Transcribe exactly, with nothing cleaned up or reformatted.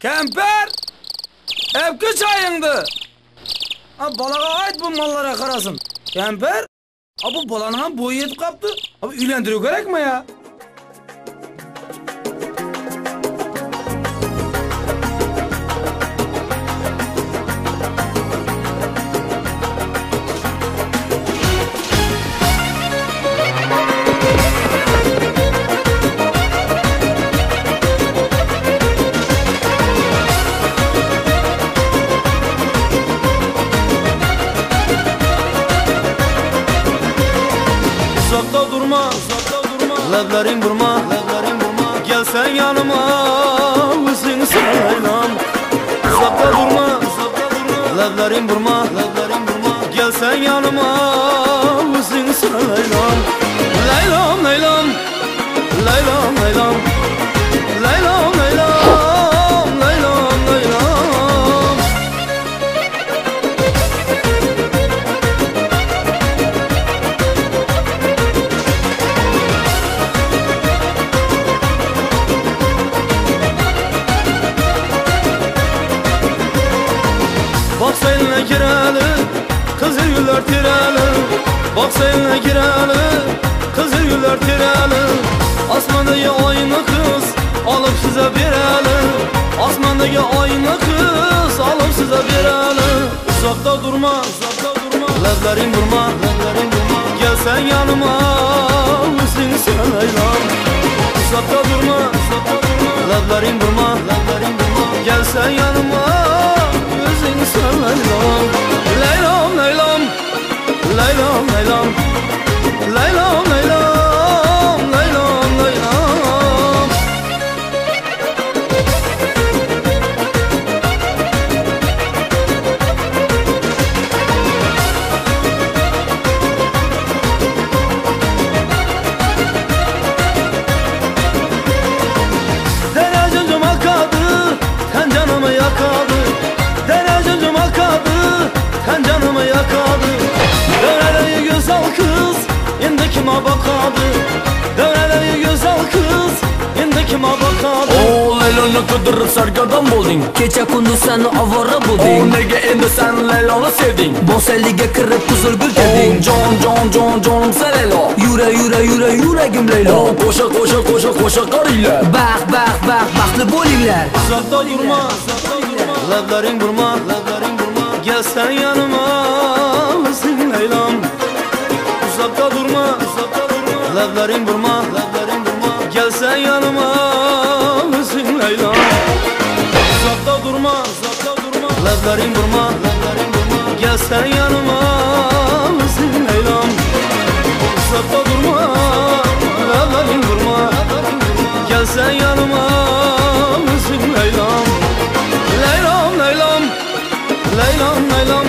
Kemper! Evki çayındı. Ha, balaga ait bu mallara karasın. Kemper! Ha, bu balanın boyu yetip kaptı. Abi üylendiriyor gerek mi ya? Uzakta durma, uzakta durma. Lablerin vurma, lablerin vurma. Gel sen yanıma, üzün saylam. Uzakta durma, uzakta durma. Lablerin vurma, lablerin vurma. Gel sen yanıma, üzün saylam. Laylam, laylam, laylam, laylam, laylam, laylam, laylam, laylam. Bak seninle gireli, kızıl güller tireli. Bak seninle gireli, kızıl güller tireli. Asmandaki aynı kız alıp size bireli. Asmandaki aynı kız alıp size bireli. Uzakta durma, uzakta durma. Lablerin vurma, lablerin vurma. Gel sen yanıma, üzün saylam. Uzakta durma, uzakta durma. Lablerin vurma, lablerin vurma. Gel sen yanıma, üzün saylam. Laylam, laylam, laylam, laylam, laylam, laylam, laylam, laylam. Derece cuma kadı, ten canımı yakadı. Derece cuma kadı, ten canımı yakadı. Döneleri güzel kız, indi kime bakadı. Döneleri güzel kız, indi kime bakadı. O Leyla'nı kıdırıp sargadan buldun. Kecha kunduz seni avara O bulding. nega endi sen Leyla'nı sevdin. Boz eliga kirib qizil gul O teding. can can can canım sen Leyla. Yura yura yura yuragim Leyla. O koşa koşa koşa koşa karıyla. Bax bax bax baxtli bo'linglar. Uzakta durma, uzakta durma. Lablerin vurma, lablerin vurma. Gel sen yanıma, üzün Leylam. Uzakta durma, uzakta durma. Lablerin vurma, lablerin vurma. Gel sen yanıma, üzün Leylam. Uzakta durma, uzakta durma. Lablerin vurma, lablerin vurma. Gel sen yanıma, üzün Leylam. Uzakta durma, lablerin vurma. Gel sen yanıma, üzün Leylam. Leylam, Leylam, Leylam, Leylam.